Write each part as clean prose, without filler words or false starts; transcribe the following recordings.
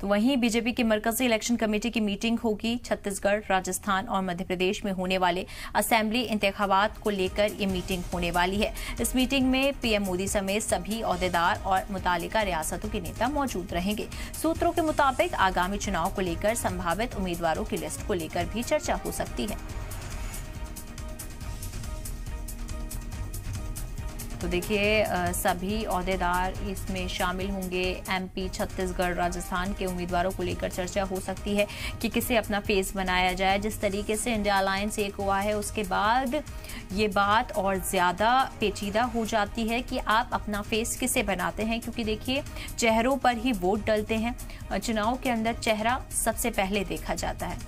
तो वहीं बीजेपी की मरकजी इलेक्शन कमेटी की मीटिंग होगी। छत्तीसगढ़, राजस्थान और मध्य प्रदेश में होने वाले असेंबली इंतखाबात को लेकर ये मीटिंग होने वाली है। इस मीटिंग में पीएम मोदी समेत सभी ओहदेदार और मुतालिका रियासतों के नेता मौजूद रहेंगे। सूत्रों के मुताबिक आगामी चुनाव को लेकर संभावित उम्मीदवारों की लिस्ट को लेकर भी चर्चा हो सकती है। तो देखिए, सभी ओहदेदार इसमें शामिल होंगे। एमपी, छत्तीसगढ़, राजस्थान के उम्मीदवारों को लेकर चर्चा हो सकती है कि किसे अपना फेस बनाया जाए। जिस तरीके से इंडिया अलायंस एक हुआ है, उसके बाद ये बात और ज्यादा पेचीदा हो जाती है कि आप अपना फेस किसे बनाते हैं, क्योंकि देखिए चेहरों पर ही वोट डलते हैं। चुनाव के अंदर चेहरा सबसे पहले देखा जाता है।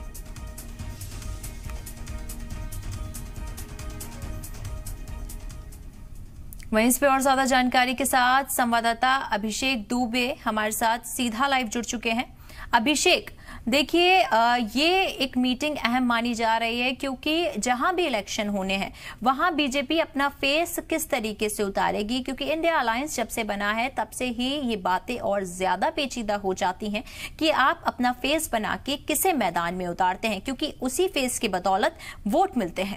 वहीं इस पे और ज्यादा जानकारी के साथ संवाददाता अभिषेक दुबे हमारे साथ सीधा लाइव जुड़ चुके हैं। अभिषेक, देखिए, ये एक मीटिंग अहम मानी जा रही है, क्योंकि जहां भी इलेक्शन होने हैं वहां बीजेपी अपना फेस किस तरीके से उतारेगी, क्योंकि इंडिया अलायंस जब से बना है तब से ही ये बातें और ज्यादा पेचीदा हो जाती हैं कि आप अपना फेस बना के किसे मैदान में उतारते हैं, क्योंकि उसी फेस की बदौलत वोट मिलते हैं।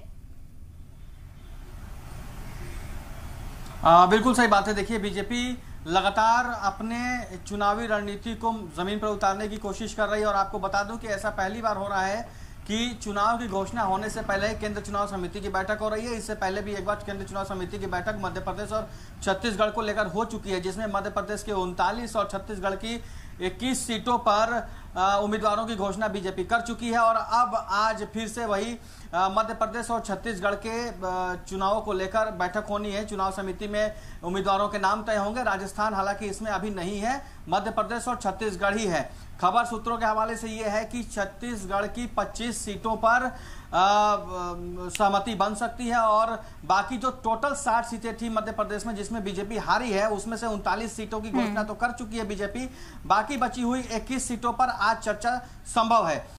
बिल्कुल सही बात है। देखिए, बीजेपी लगातार अपने चुनावी रणनीति को जमीन पर उतारने की कोशिश कर रही है और आपको बता दूं कि ऐसा पहली बार हो रहा है कि चुनाव की घोषणा होने से पहले केंद्र चुनाव समिति की बैठक हो रही है। इससे पहले भी एक बार केंद्र चुनाव समिति की बैठक मध्य प्रदेश और छत्तीसगढ़ को लेकर हो चुकी है, जिसमें मध्य प्रदेश के 39 और छत्तीसगढ़ की 21 सीटों पर उम्मीदवारों की घोषणा बीजेपी कर चुकी है। और अब आज फिर से वही मध्य प्रदेश और छत्तीसगढ़ के चुनावों को लेकर बैठक होनी है। चुनाव समिति में उम्मीदवारों के नाम तय होंगे। राजस्थान हालांकि इसमें अभी नहीं है, मध्य प्रदेश और छत्तीसगढ़ ही है। खबर सूत्रों के हवाले से यह है कि छत्तीसगढ़ की 25 सीटों पर सहमति बन सकती है और बाकी जो टोटल 60 सीटें थी मध्य प्रदेश में जिसमें बीजेपी हारी है, उसमें से 39 सीटों की घोषणा तो कर चुकी है बीजेपी। बाकी बची हुई 21 सीटों पर आज चर्चा संभव है।